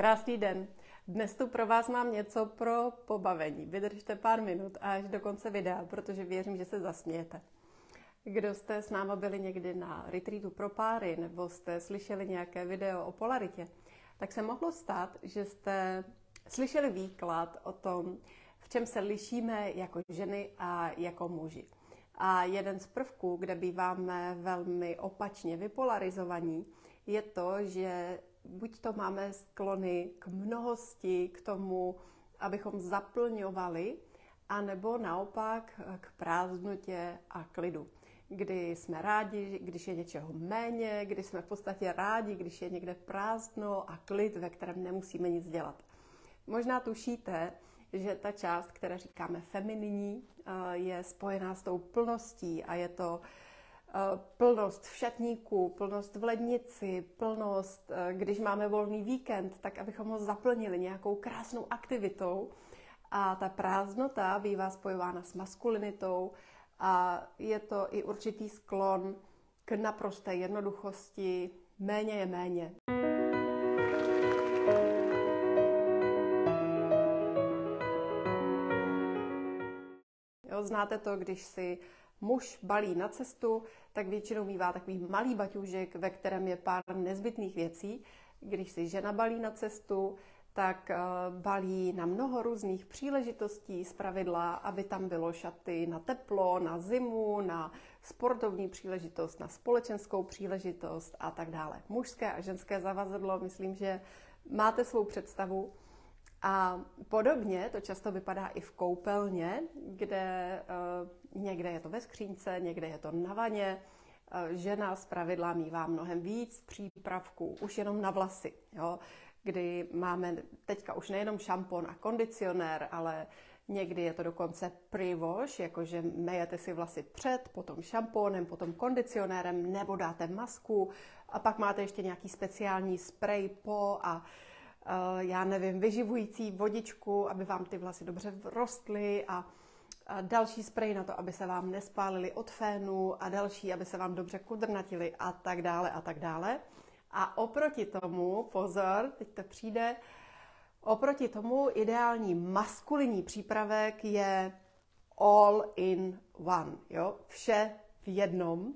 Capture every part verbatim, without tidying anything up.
Krásný den. Dnes tu pro vás mám něco pro pobavení. Vydržte pár minut až do konce videa, protože věřím, že se zasmějete. Kdo jste s náma byli někdy na retreatu pro páry, nebo jste slyšeli nějaké video o polaritě, tak se mohlo stát, že jste slyšeli výklad o tom, v čem se lišíme jako ženy a jako muži. A jeden z prvků, kde býváme velmi opačně vypolarizovaní, je to, že buď to máme sklony k mnohosti, k tomu, abychom zaplňovali, anebo naopak k prázdnotě a klidu. Kdy jsme rádi, když je něčeho méně, kdy jsme v podstatě rádi, když je někde prázdno a klid, ve kterém nemusíme nic dělat. Možná tušíte, že ta část, která říkáme femininní, je spojená s tou plností a je to plnost v šatníku, plnost v lednici, plnost, když máme volný víkend, tak abychom ho zaplnili nějakou krásnou aktivitou. A ta prázdnota bývá spojována s maskulinitou a je to i určitý sklon k naprosté jednoduchosti, méně je méně. Jo, znáte to, když si muž balí na cestu, tak většinou mívá takový malý baťůžek, ve kterém je pár nezbytných věcí. Když si žena balí na cestu, tak balí na mnoho různých příležitostí zpravidla, aby tam bylo šaty na teplo, na zimu, na sportovní příležitost, na společenskou příležitost a tak dále. Mužské a ženské zavazadlo, myslím, že máte svou představu. A podobně to často vypadá i v koupelně, kde uh, někde je to ve skřínce, někde je to na vaně. Uh, žena zpravidla mívá mnohem víc přípravků, už jenom na vlasy, jo? Kdy máme teďka už nejenom šampon a kondicionér, ale někdy je to dokonce pre-wash, jakože mejete si vlasy před, potom šampónem, potom kondicionérem, nebo dáte masku a pak máte ještě nějaký speciální sprej po a já nevím, vyživující vodičku, aby vám ty vlasy dobře rostly a další sprej na to, aby se vám nespálily od fénu a další, aby se vám dobře kudrnatily a tak dále a tak dále. A oproti tomu, pozor, teď to přijde, oproti tomu ideální maskulinní přípravek je all in one, jo? Vše v jednom.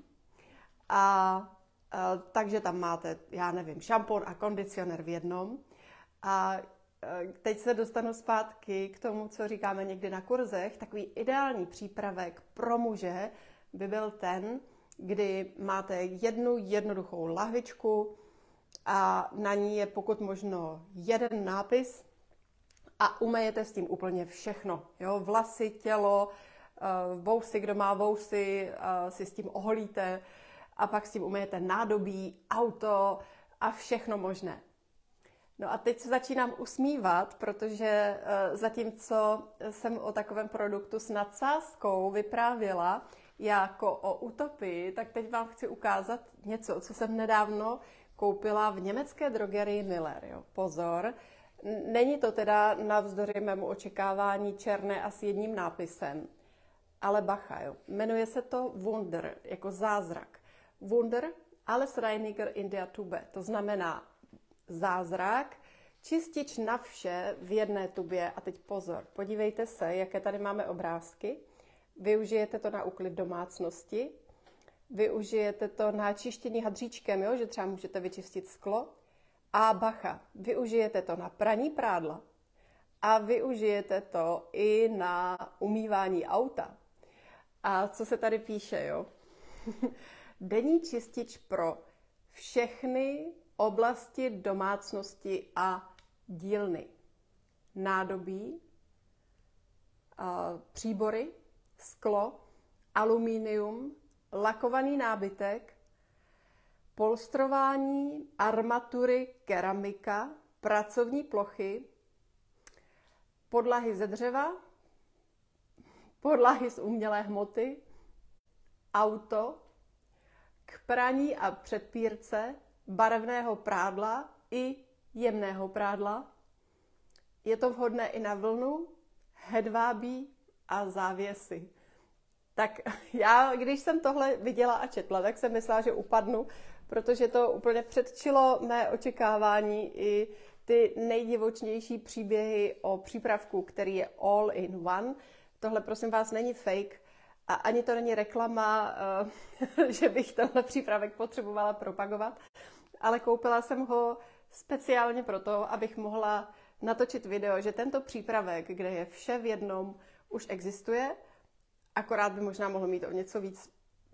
A, a takže tam máte, já nevím, šampon a kondicionér v jednom. A teď se dostanu zpátky k tomu, co říkáme někdy na kurzech. Takový ideální přípravek pro muže by byl ten, kdy máte jednu jednoduchou lahvičku a na ní je pokud možno jeden nápis a umejete s tím úplně všechno. Jo? Vlasy, tělo, vousy, kdo má vousy, si s tím oholíte a pak s tím umejete nádobí, auto a všechno možné. No a teď se začínám usmívat, protože zatímco jsem o takovém produktu s nadsázkou vyprávěla jako o utopii, tak teď vám chci ukázat něco, co jsem nedávno koupila v německé drogerii Miller. Jo. Pozor, není to teda navzdory mému očekávání černé a s jedním nápisem, ale bacha, jo. Jmenuje se to Wunder, jako zázrak. Wunder, alles Reiniger in der Tube, to znamená zázrak, čistič na vše v jedné tubě. A teď pozor, podívejte se, jaké tady máme obrázky. Využijete to na úklid domácnosti, využijete to na čištění hadříčkem, jo, že třeba můžete vyčistit sklo. A bacha, využijete to na praní prádla a využijete to i na umývání auta. A co se tady píše, jo? Denní čistič pro všechny oblasti domácnosti a dílny. Nádobí, příbory, sklo, aluminium, lakovaný nábytek, polstrování, armatury, keramika, pracovní plochy, podlahy ze dřeva, podlahy z umělé hmoty, auto, k praní a předpírce, barevného prádla i jemného prádla. Je to vhodné i na vlnu, hedvábí a závěsy. Tak já, když jsem tohle viděla a četla, tak jsem myslela, že upadnu, protože to úplně předčilo mé očekávání i ty nejdivočnější příběhy o přípravku, který je all in one. Tohle prosím vás není fake a ani to není reklama, že bych tenhle přípravek potřebovala propagovat, ale koupila jsem ho speciálně proto, abych mohla natočit video, že tento přípravek, kde je vše v jednom, už existuje, akorát by možná mohl mít o něco víc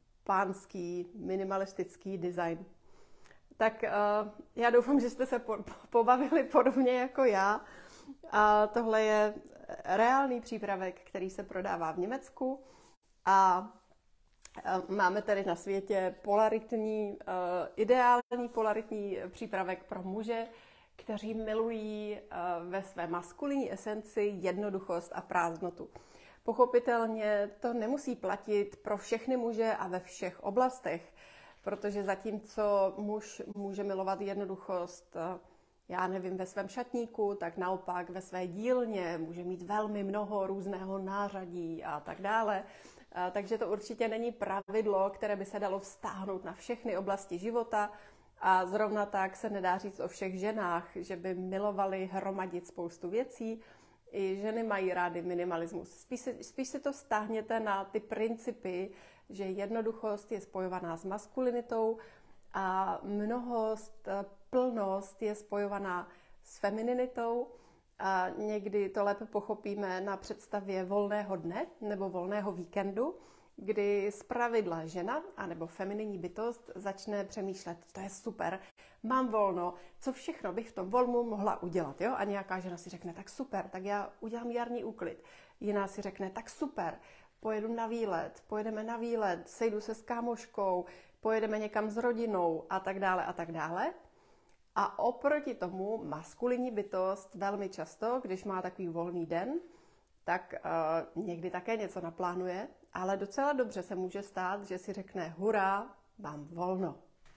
pánský, minimalistický design. Tak uh, já doufám, že jste se po, pobavili podobně jako já. A tohle je reálný přípravek, který se prodává v Německu a uh, máme tady na světě polaritní, uh, ideální polaritní přípravek pro muže, kteří milují uh, ve své maskulinní esenci jednoduchost a prázdnotu. Pochopitelně to nemusí platit pro všechny muže a ve všech oblastech, protože zatímco muž může milovat jednoduchost, já nevím, ve svém šatníku, tak naopak ve své dílně může mít velmi mnoho různého nářadí a tak dále. Takže to určitě není pravidlo, které by se dalo vztáhnout na všechny oblasti života a zrovna tak se nedá říct o všech ženách, že by milovali hromadit spoustu věcí. I ženy mají rády minimalismus. Spíš si, spíš si to stáhněte na ty principy, že jednoduchost je spojovaná s maskulinitou a mnohost, plnost je spojovaná s femininitou. A někdy to lépe pochopíme na představě volného dne nebo volného víkendu, kdy zpravidla žena anebo femininní bytost začne přemýšlet, to je super, mám volno, co všechno bych v tom volnu mohla udělat, jo? A nějaká žena si řekne, tak super, tak já udělám jarní úklid. Jiná si řekne, tak super, pojedu na výlet, pojedeme na výlet, sejdu se s kámoškou, pojedeme někam s rodinou a tak dále a tak dále. A oproti tomu maskulinní bytost velmi často, když má takový volný den, tak uh, někdy také něco naplánuje, ale docela dobře se může stát, že si řekne, hurá, mám volno.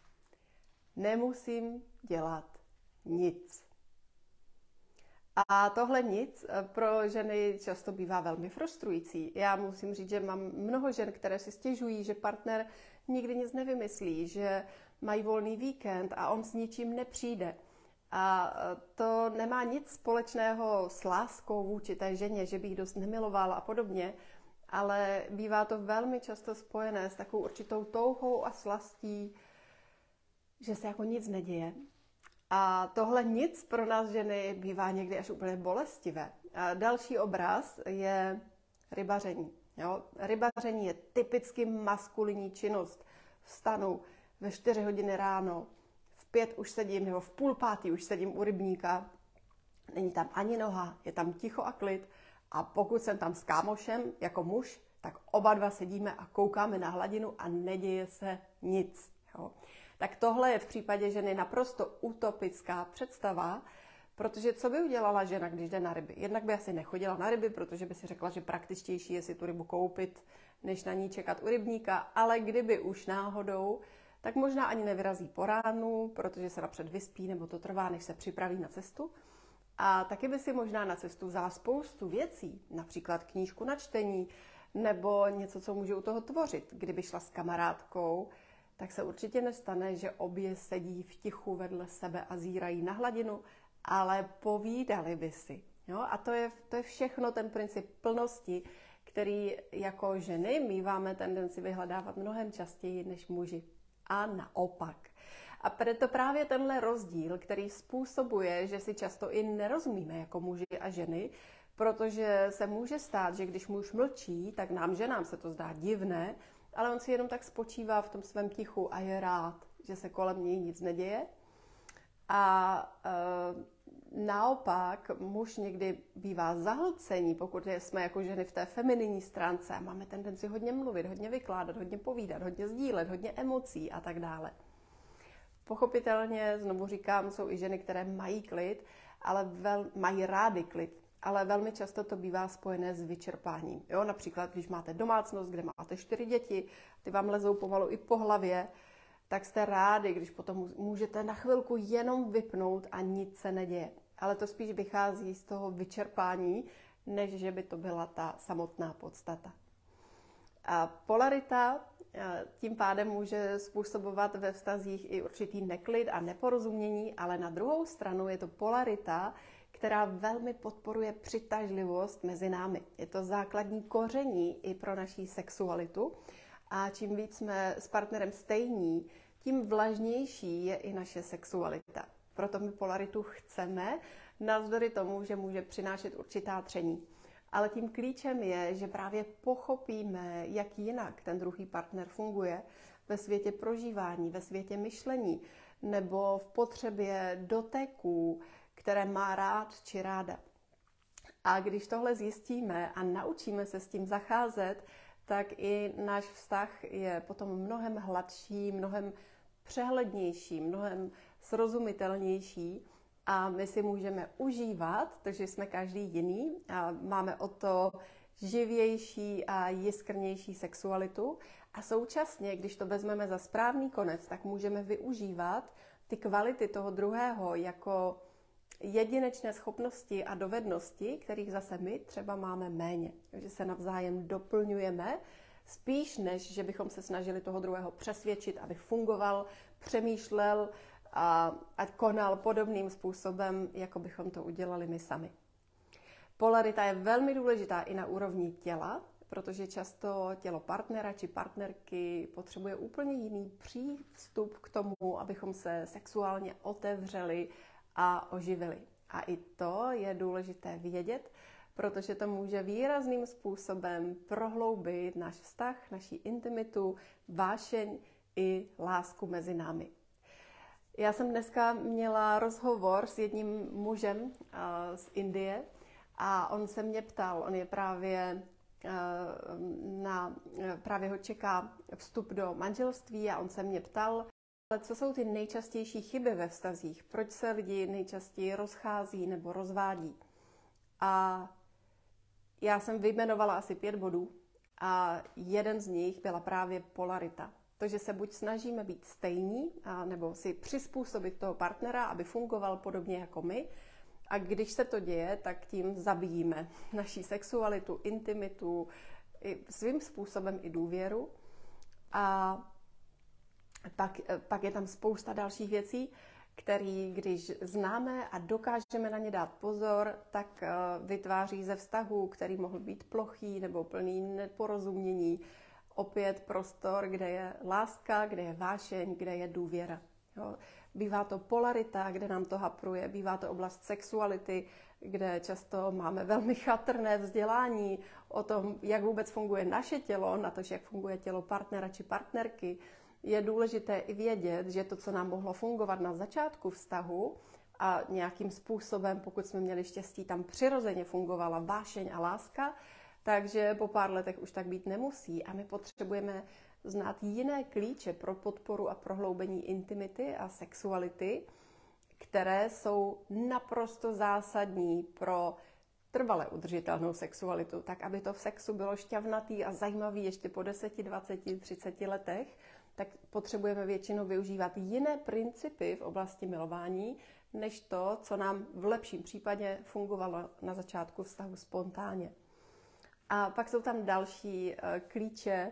Nemusím dělat nic. A tohle nic pro ženy často bývá velmi frustrující. Já musím říct, že mám mnoho žen, které si stěžují, že partner nikdy nic nevymyslí, že mají volný víkend a on s ničím nepřijde. A to nemá nic společného s láskou vůči té ženě, že by jí dost nemilovala a podobně, ale bývá to velmi často spojené s takovou určitou touhou a slastí, že se jako nic neděje. A tohle nic pro nás ženy bývá někdy až úplně bolestivé. A další obraz je rybaření. Jo? Rybaření je typicky maskulinní činnost. Vstanu ve čtyři hodiny ráno, v pět už sedím, nebo v půl pátý už sedím u rybníka, není tam ani noha, je tam ticho a klid a pokud jsem tam s kámošem jako muž, tak oba dva sedíme a koukáme na hladinu a neděje se nic. Jo? Tak tohle je v případě ženy naprosto utopická představa, protože co by udělala žena, když jde na ryby? Jednak by asi nechodila na ryby, protože by si řekla, že praktičtější je si tu rybu koupit, než na ní čekat u rybníka, ale kdyby už náhodou, tak možná ani nevyrazí po ránu, protože se napřed vyspí, nebo to trvá, než se připraví na cestu. A taky by si možná na cestu vzala spoustu věcí, například knížku na čtení, nebo něco, co může u toho tvořit. Kdyby šla s kamarádkou, tak se určitě nestane, že obě sedí v tichu vedle sebe a zírají na hladinu, ale povídali by si. Jo? A to je, to je všechno ten princip plnosti, který jako ženy míváme tendenci vyhledávat mnohem častěji než muži. A naopak. A proto právě tenhle rozdíl, který způsobuje, že si často i nerozumíme jako muži a ženy, protože se může stát, že když muž mlčí, tak nám ženám se to zdá divné, ale on si jenom tak spočívá v tom svém tichu a je rád, že se kolem něj nic neděje. A e, naopak muž někdy bývá zahlcení, pokud jsme jako ženy v té femininní stránce a máme tendenci hodně mluvit, hodně vykládat, hodně povídat, hodně sdílet, hodně emocí a tak dále. Pochopitelně, znovu říkám, jsou i ženy, které mají klid, ale vel, mají rády klid, ale velmi často to bývá spojené s vyčerpáním. Jo? Například, když máte domácnost, kde máte čtyři děti, ty vám lezou pomalu i po hlavě, tak jste rádi, když potom můžete na chvilku jenom vypnout a nic se neděje. Ale to spíš vychází z toho vyčerpání, než že by to byla ta samotná podstata. A polarita tím pádem může způsobovat ve vztazích i určitý neklid a neporozumění, ale na druhou stranu je to polarita, která velmi podporuje přitažlivost mezi námi. Je to základní koření i pro naší sexualitu a čím víc jsme s partnerem stejní, tím vlažnější je i naše sexualita. Proto my polaritu chceme, navzdory tomu, že může přinášet určitá tření. Ale tím klíčem je, že právě pochopíme, jak jinak ten druhý partner funguje ve světě prožívání, ve světě myšlení nebo v potřebě doteků, které má rád či ráda. A když tohle zjistíme a naučíme se s tím zacházet, tak i náš vztah je potom mnohem hladší, mnohem přehlednější, mnohem srozumitelnější a my si můžeme užívat, takže jsme každý jiný a máme o to živější a jiskrnější sexualitu a současně, když to vezmeme za správný konec, tak můžeme využívat ty kvality toho druhého jako jedinečné schopnosti a dovednosti, kterých zase my třeba máme méně. Takže se navzájem doplňujeme, spíš než, že bychom se snažili toho druhého přesvědčit, aby fungoval, přemýšlel a ať konal podobným způsobem, jako bychom to udělali my sami. Polarita je velmi důležitá i na úrovni těla, protože často tělo partnera či partnerky potřebuje úplně jiný přístup k tomu, abychom se sexuálně otevřeli a oživili. A i to je důležité vědět, protože to může výrazným způsobem prohloubit náš vztah, naši intimitu, vášeň i lásku mezi námi. Já jsem dneska měla rozhovor s jedním mužem uh, z Indie a on se mě ptal, on je právě uh, na, právě ho čeká vstup do manželství a on se mě ptal, ale co jsou ty nejčastější chyby ve vztazích, proč se lidi nejčastěji rozchází nebo rozvádí. A já jsem vyjmenovala asi pět bodů a jeden z nich byla právě polarita. To, že se buď snažíme být stejní, a nebo si přizpůsobit toho partnera, aby fungoval podobně jako my. A když se to děje, tak tím zabíjíme naši sexualitu, intimitu, i svým způsobem i důvěru. A pak, pak je tam spousta dalších věcí, které, když známe a dokážeme na ně dát pozor, tak vytváří ze vztahu, který mohl být plochý nebo plný neporozumění, opět prostor, kde je láska, kde je vášeň, kde je důvěra. Jo. Bývá to polarita, kde nám to hapruje, bývá to oblast sexuality, kde často máme velmi chatrné vzdělání o tom, jak vůbec funguje naše tělo, na to, jak funguje tělo partnera či partnerky. Je důležité i vědět, že to, co nám mohlo fungovat na začátku vztahu a nějakým způsobem, pokud jsme měli štěstí, tam přirozeně fungovala vášeň a láska, takže po pár letech už tak být nemusí a my potřebujeme znát jiné klíče pro podporu a prohloubení intimity a sexuality, které jsou naprosto zásadní pro trvale udržitelnou sexualitu, tak aby to v sexu bylo šťavnatý a zajímavý ještě po deseti, dvaceti, třiceti letech, tak potřebujeme většinou využívat jiné principy v oblasti milování, než to, co nám v lepším případě fungovalo na začátku vztahu spontánně. A pak jsou tam další uh, klíče,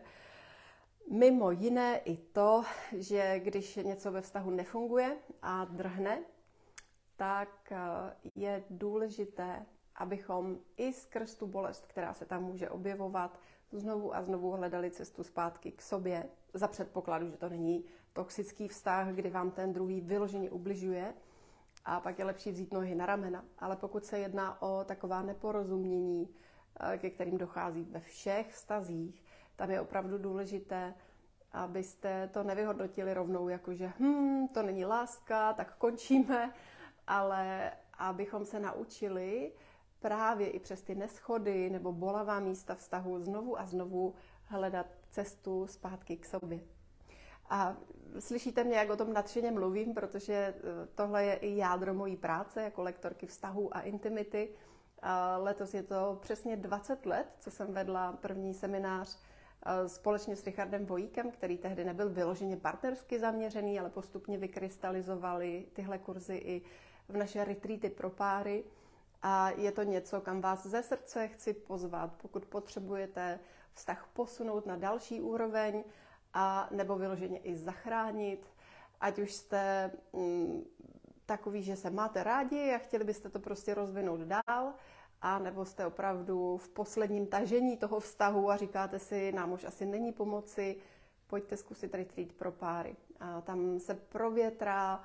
mimo jiné i to, že když něco ve vztahu nefunguje a drhne, tak uh, je důležité, abychom i skrz tu bolest, která se tam může objevovat, znovu a znovu hledali cestu zpátky k sobě, za předpokladu, že to není toxický vztah, kdy vám ten druhý vyloženě ubližuje a pak je lepší vzít nohy na ramena. Ale pokud se jedná o taková neporozumění, ke kterým dochází ve všech vztazích, tam je opravdu důležité, abyste to nevyhodnotili rovnou jako, že hm, to není láska, tak končíme, ale abychom se naučili právě i přes ty neschody nebo bolavá místa vztahu znovu a znovu hledat cestu zpátky k sobě. A slyšíte mě, jak o tom nadšeně mluvím, protože tohle je i jádro mojí práce jako lektorky vztahu a intimity. Letos je to přesně dvacet let, co jsem vedla první seminář společně s Richardem Vojíkem, který tehdy nebyl vyloženě partnersky zaměřený, ale postupně vykrystalizovali tyhle kurzy i v naše retreaty pro páry. A je to něco, kam vás ze srdce chci pozvat, pokud potřebujete vztah posunout na další úroveň a nebo vyloženě i zachránit. Ať už jste mm, takový, že se máte rádi a chtěli byste to prostě rozvinout dál, a nebo jste opravdu v posledním tažení toho vztahu a říkáte si, nám už asi není pomoci, pojďte zkusit retreat pro páry. A tam se provětrá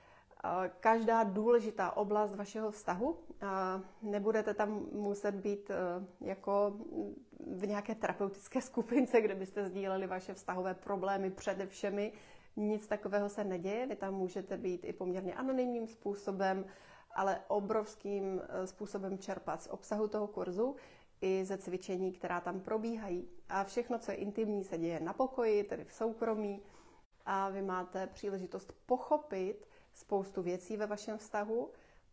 každá důležitá oblast vašeho vztahu. A nebudete tam muset být jako v nějaké terapeutické skupince, kde byste sdíleli vaše vztahové problémy přede všemi. Nic takového se neděje, vy tam můžete být i poměrně anonymním způsobem, ale obrovským způsobem čerpat z obsahu toho kurzu i ze cvičení, která tam probíhají. A všechno, co je intimní, se děje na pokoji, tedy v soukromí. A vy máte příležitost pochopit spoustu věcí ve vašem vztahu,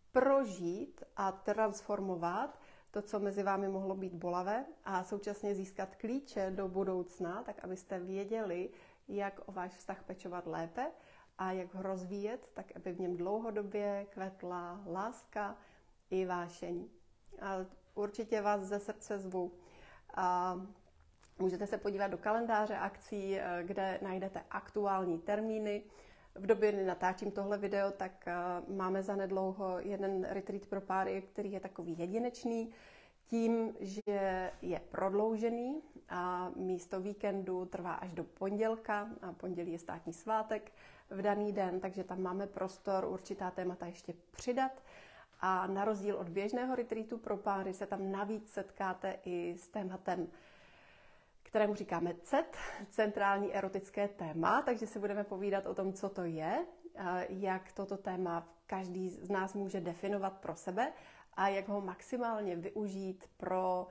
prožít a transformovat to, co mezi vámi mohlo být bolavé, a současně získat klíče do budoucna, tak abyste věděli, jak o váš vztah pečovat lépe a jak ho rozvíjet, tak aby v něm dlouhodobě kvetla láska i vášeň. A určitě vás ze srdce zvu. A můžete se podívat do kalendáře akcí, kde najdete aktuální termíny. V době, kdy natáčím tohle video, tak máme zanedlouho jeden retreat pro páry, který je takový jedinečný, tím, že je prodloužený a místo víkendu trvá až do pondělka, a pondělí je státní svátek v daný den, takže tam máme prostor určitá témata ještě přidat. A na rozdíl od běžného retreatu pro páry se tam navíc setkáte i s tématem, kterému říkáme C E T, centrální erotické téma, takže si budeme povídat o tom, co to je, jak toto téma každý z nás může definovat pro sebe a jak ho maximálně využít pro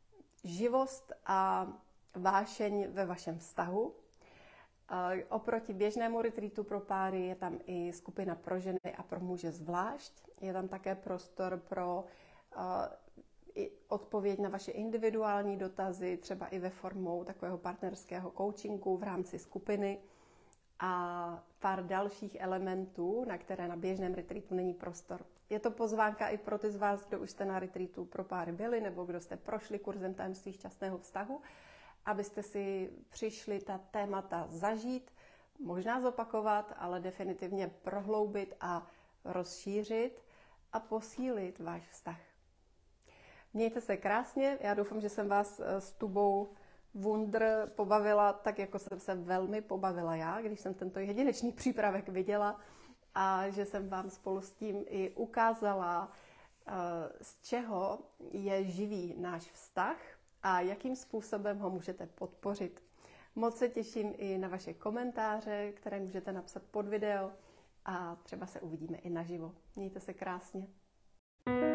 živost a vášeň ve vašem vztahu. Oproti běžnému retreatu pro páry je tam i skupina pro ženy a pro muže zvlášť. Je tam také prostor pro i odpověď na vaše individuální dotazy, třeba i ve formou takového partnerského coachingu v rámci skupiny a pár dalších elementů, na které na běžném retreatu není prostor. Je to pozvánka i pro ty z vás, kdo už jste na retreatu pro páry byli nebo kdo jste prošli kurzem tajemství šťastného vztahu, abyste si přišli ta témata zažít, možná zopakovat, ale definitivně prohloubit a rozšířit a posílit váš vztah. Mějte se krásně, já doufám, že jsem vás s Tubou Wundr pobavila tak, jako jsem se velmi pobavila já, když jsem tento jedinečný přípravek viděla, a že jsem vám spolu s tím i ukázala, z čeho je živý náš vztah a jakým způsobem ho můžete podpořit. Moc se těším i na vaše komentáře, které můžete napsat pod video, a třeba se uvidíme i naživo. Mějte se krásně.